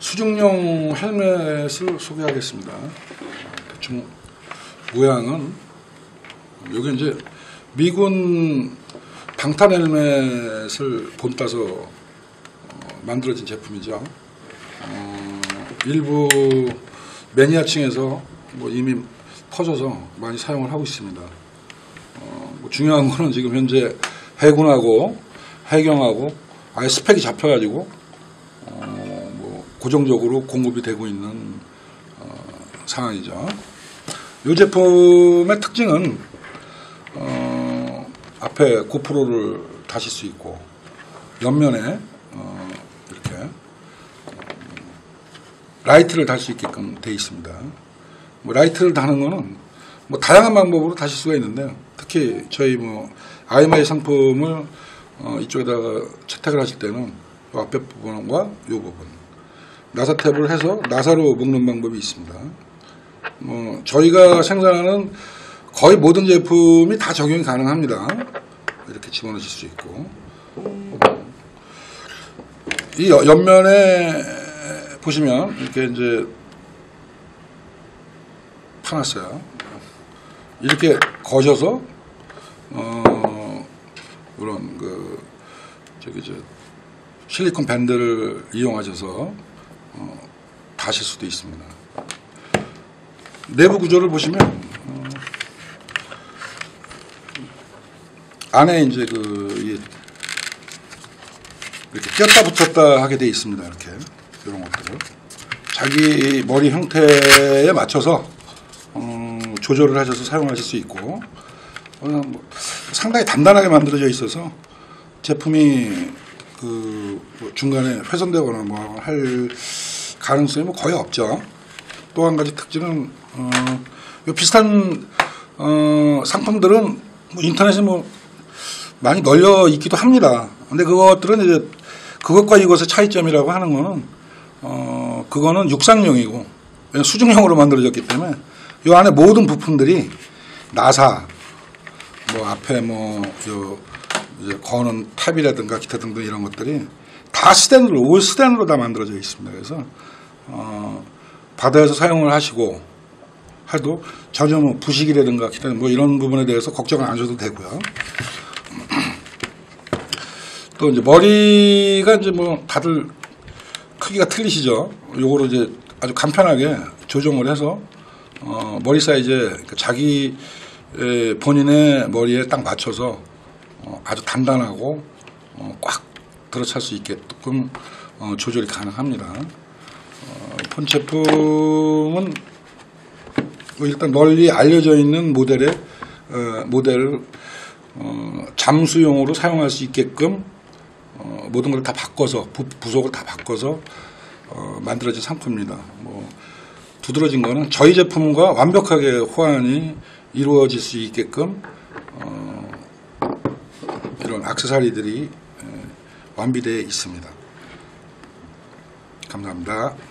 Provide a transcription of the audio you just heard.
수중용 헬멧을 소개하겠습니다. 대충 모양은 여기 이제 미군 방탄 헬멧을 본따서 만들어진 제품이죠. 일부 매니아층에서 뭐 이미 퍼져서 많이 사용을 하고 있습니다. 뭐 중요한 거는 지금 현재 해군하고 해경하고 아예 스펙이 잡혀가지고 뭐 고정적으로 공급이 되고 있는 상황이죠. 이 제품의 특징은 앞에 고프로를 다실 수 있고 옆면에 이렇게 라이트를 달 수 있게끔 되어 있습니다. 뭐 라이트를 다는 거는 뭐 다양한 방법으로 다실 수가 있는데요. 특히 저희 뭐 IMI 상품을 이쪽에다가 채택을 하실 때는 이 앞에 부분과 이 부분 나사 탭을 해서 나사로 묶는 방법이 있습니다. 뭐 저희가 생산하는 거의 모든 제품이 다 적용이 가능합니다. 이렇게 집어넣으실 수 있고 이 옆면에 보시면 이렇게 이제 파놨어요. 이렇게 거셔서 그런 그 저기 저 실리콘 밴드를 이용하셔서 다실 수도 있습니다. 내부 구조를 보시면 안에 이제 그 이렇게 꼈다 붙였다 하게 되어 있습니다. 이렇게 이런 것들을 자기 머리 형태에 맞춰서 조절을 하셔서 사용하실 수 있고 뭐 상당히 단단하게 만들어져 있어서 제품이 그 뭐 중간에 훼손되거나 뭐 할 가능성이 뭐 거의 없죠. 또 한 가지 특징은 비슷한 상품들은 뭐 인터넷에 뭐 많이 널려 있기도 합니다. 근데 그것들은 이제 그것과 이것의 차이점이라고 하는 거는 그거는 육상용이고 수중용으로 만들어졌기 때문에 이 안에 모든 부품들이 나사 뭐 앞에 뭐 이제 거는 탑이라든가 기타 등등 이런 것들이 다 스텐으로 올 스텐으로 다 만들어져 있습니다. 그래서 바다에서 사용을 하시고 해도 전혀 뭐 부식이라든가 기타 뭐 이런 부분에 대해서 걱정을 안 하셔도 되고요. 또 이제 머리가 이제 뭐 다들 크기가 틀리시죠. 요거로 이제 아주 간편하게 조정을 해서 머리 사이즈에 자기 본인의 머리에 딱 맞춰서 아주 단단하고 꽉 들어찰 수 있게끔 조절이 가능합니다. 본 제품은 일단 널리 알려져 있는 모델을 잠수용으로 사용할 수 있게끔 모든 걸 다 바꿔서 부속을 다 바꿔서 만들어진 상품입니다. 뭐 두드러진 거는 저희 제품과 완벽하게 호환이 이루어질 수 있게끔 이런 액세서리들이 완비되어 있습니다. 감사합니다.